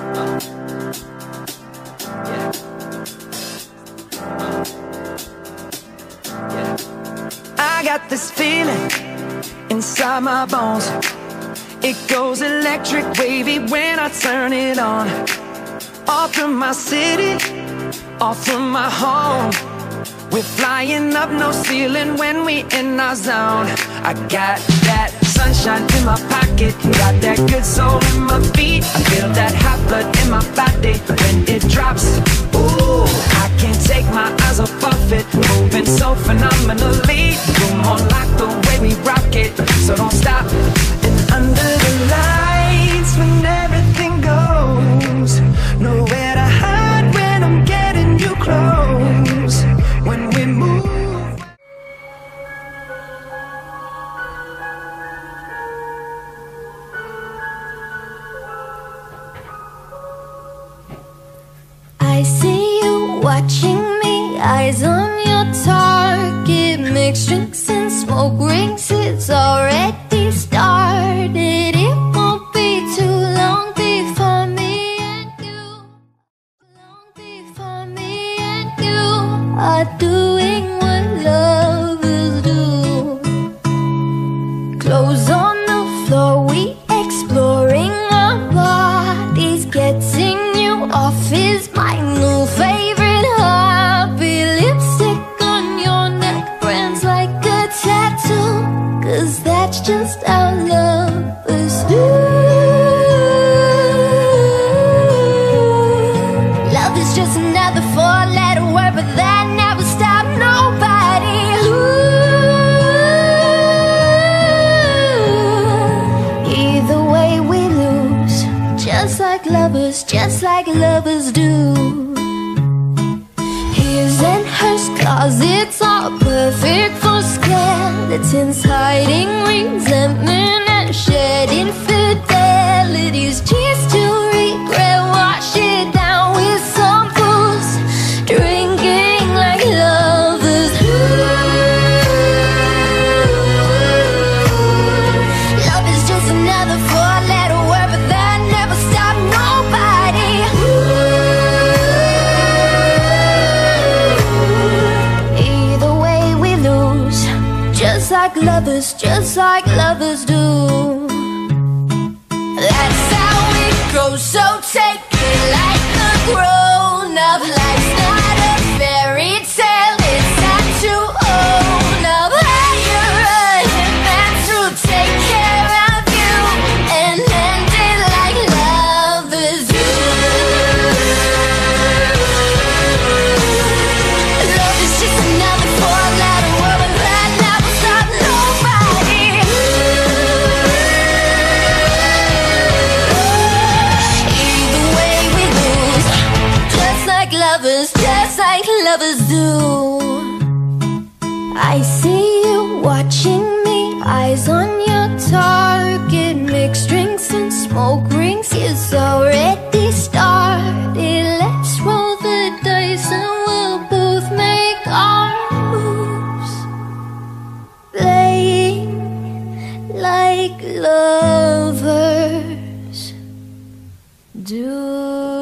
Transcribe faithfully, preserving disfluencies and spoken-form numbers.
Yeah. Yeah. I got this feeling inside my bones. It goes electric wavy when I turn it on. All through my city, all through my home. We're flying up, no ceiling when we in our zone. I got that sunshine in my pocket, got that good soul in my feet. I feel that hot blood in my body when it drops. Ooh, I can't take my eyes off of it, moving so phenomenally. You're more like the way we rock it, so don't stop. And under the lights, when everything goes, nowhere to hide when I'm getting you close. When we move, I see you watching me, eyes on your target. Mixed drinks and smoke rings, it's already started. It won't be too long before me and you, long before me and you are doing what lovers do. Clothes on the floor, we exploring our bodies. Getting you off is my new favorite hobby. Lipstick on your neck burns like a tattoo, 'cause that's just how lovers do. Love is just another four-letter word, but that never stopped nobody. Ooh. Either way we lose, just like lovers, just like lovers do. His and hers closets are perfect for skeletons, hiding resentment and shared infidelities. Cheers to regret, wash it down with some booze, drinking like lovers. Love is just another four-letter word, but that never stopped nobody. Either way we lose, just like lovers, just like lovers do. That's how it goes, so take it like a grown-up. Life's not a fairy tale, it's time to own up. Hire a hitman to take care of you and end it like lovers do. Love is just another four-letter word, but that never stopped nobody. Either way we lose, just like lovers, just like lovers do. I see you watching me, eyes on your target. Mixed drinks and smoke rings, it's already started. Let's roll the dice and we'll both make our moves, playing like lovers do.